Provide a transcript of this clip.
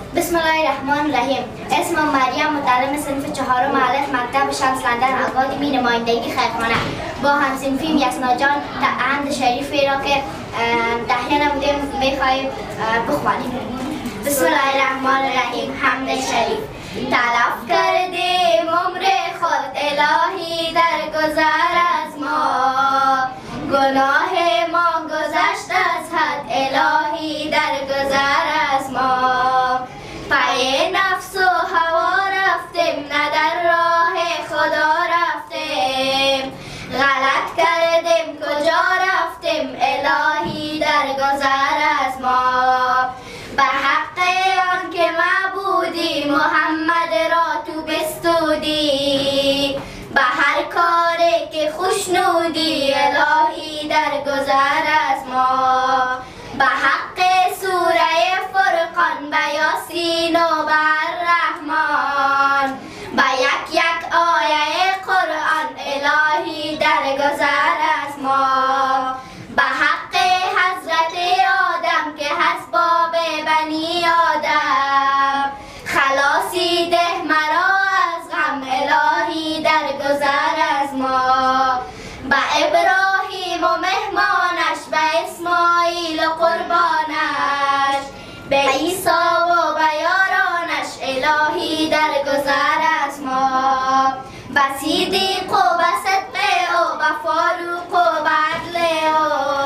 بسم الله الرحمن الرحیم. اسمم مریم، متعلم صنف چهارم الف مکتب شمس لندن اکادمی نمایندگی خیرخانه. با همصنفیم یسنا جان حمد شریفی را که تهیه نمودیم میخواهیم بخوانیم. بسم الله الرحمن الرحیم. حمد شریف. تلف کردیم عمر خود الهی در گذر از ما، گناه ما گذشت از حد الهی در گذر از ما. پای نفس و هوا رفتیم نه در راه خدا رفتیم، غلط کردیم کجا رفتیم الهی در گذر از ما. به حق آن که معبودی محمد را تو بستودی، به هر کاری که خوشنودی الهی در گذر از ما. به حق سوره فرقان به یاسین و به الرحمن، به یک یک آیه قرآن الهی در گذر از ما. به حق حضرت آدم که هست باب بنی آدم، خلاصی ده مرا از غم الهی در گذر از ما. به ابراهیم و مهمانش، به اسماعیل و قربانش، به عیسی و به یارانش الهی در گذر از ما. به صدیق و به صدق و به فاروق و به عدل و